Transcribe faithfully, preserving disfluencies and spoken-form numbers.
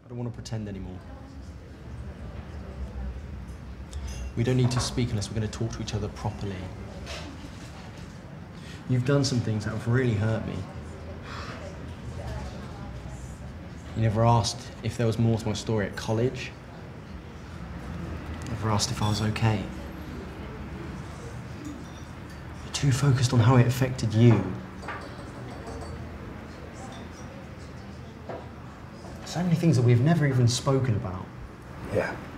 I don't want to pretend anymore. We don't need to speak unless we're going to talk to each other properly. You've done some things that have really hurt me. You never asked if there was more to my story at college. Never asked if I was okay. You're too focused on how it affected you. So many things that we've never even spoken about. Yeah.